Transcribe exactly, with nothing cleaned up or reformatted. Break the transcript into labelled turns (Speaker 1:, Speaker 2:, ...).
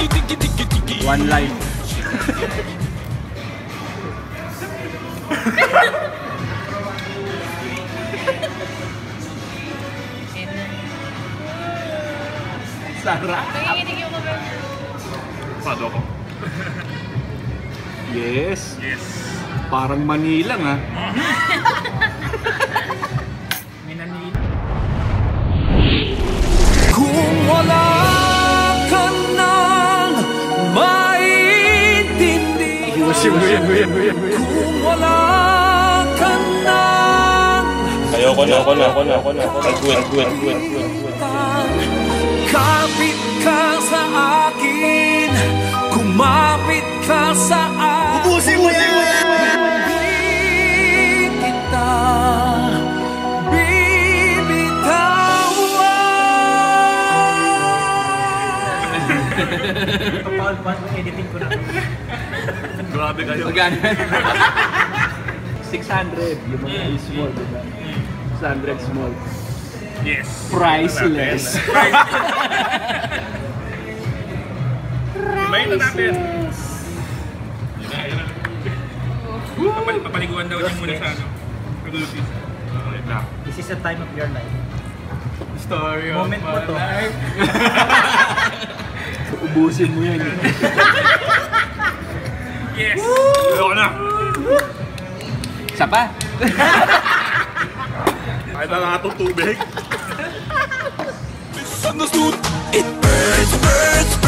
Speaker 1: One life. Sarap.
Speaker 2: Nanginginig yung mga.
Speaker 3: Pado ko.
Speaker 1: Yes.
Speaker 3: Yes.
Speaker 1: Parang Manila nga.
Speaker 3: Minanila.
Speaker 4: Kung wala ka nang maintindihan, kung wala ka nang
Speaker 3: Ayoko na, ako na, ako na, ako na. Agwin, agwin, agwin, agwin.
Speaker 4: kapit ka sa akin, kumapit ka sa akin.
Speaker 3: Ubusin mo yan!
Speaker 4: Hindi kita bibitawan.
Speaker 5: Paul, editing ko na.
Speaker 3: Grabe kayo.
Speaker 1: Magkano? six hundred. Yung mga small, diba? six hundred small.
Speaker 3: Yes.
Speaker 1: Priceless.
Speaker 3: Ibayin na natin. Yun na, yun na. Papal papaliguan daw niya muna sa ano. Paglutis. Okay na.
Speaker 5: This is the time of your life.
Speaker 3: Story of
Speaker 5: Moment mo
Speaker 3: my
Speaker 5: to.
Speaker 3: life.
Speaker 1: Ubusin mo yan.
Speaker 3: Yes! Ayoko na!
Speaker 1: Isa pa?
Speaker 3: Kahit na nga itong tubig.
Speaker 4: It burns, burns,